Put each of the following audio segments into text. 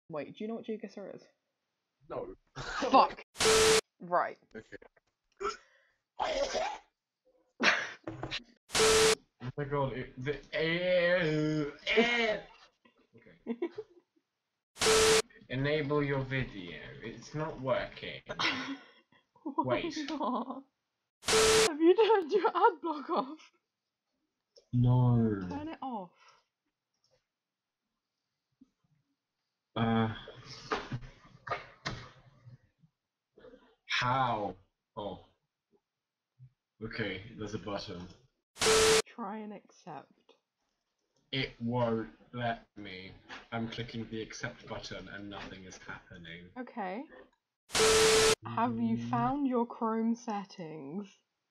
Wait, do you know what geoguessr is? No. Fuck! Right. Okay. Oh my god, Okay. Enable your video. It's not working. Wait. Not? Have you turned your ad block off? No. Turn it off. How? Oh. Okay, there's a button. Try and accept. It won't let me. I'm clicking the accept button and nothing is happening. Okay. Have you found your Chrome settings?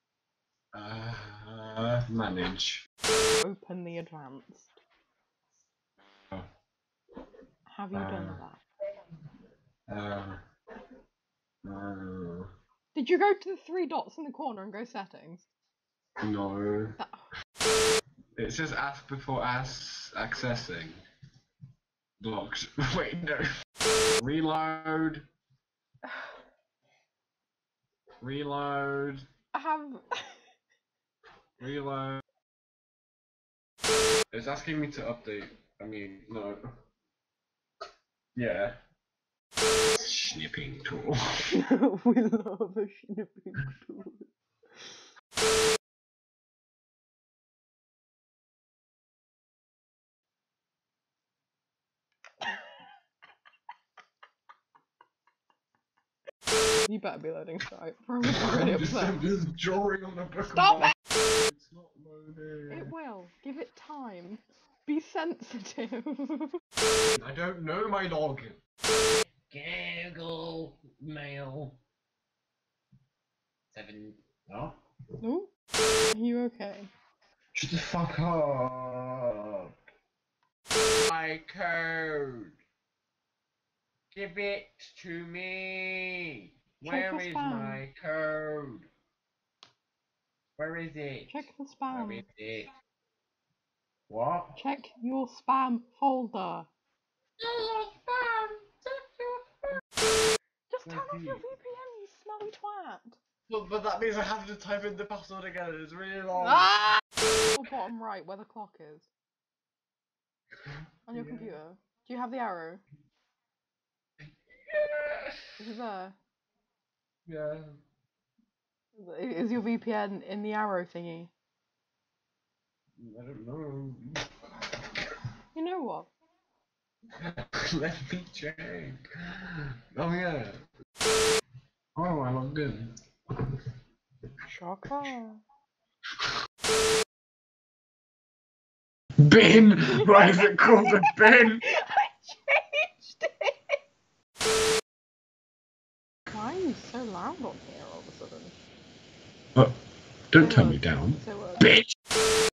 Manage. Open the advanced. Oh. Have you done that? Did you go to the 3 dots in the corner and go settings? No. It says ask before accessing. Blocked. Wait, no. Reload. Reload. Reload. It's asking me to update. I mean, no. Yeah. Snipping tool. We love a snipping tool. You better be loading Skype. I'm already upset. I'm just drawing on a book. Stop it! It's not loading. It will. Give it time. Be sensitive. I don't know my dog. Google mail. 7. No? No? Are you okay? Shut the fuck up. My code. Give it to me. Check Where the is spam. my code? Where is it? Check the spam. Where is it? What? Check your spam folder. Just turn off your VPN, you smelly twat. But that means I have to type in the password again. It's really long. Ah! Or bottom right, where the clock is. On your computer. Do you have the arrow? Is it there? Yeah. Is your VPN in the arrow thingy? I don't know. You know what? Let me check. Oh yeah. Oh, I logged in. Shocker. Bin! Why is it called a bin? I changed it! Why are you so loud on here all of a sudden? Don't turn me down. Say what? Bitch!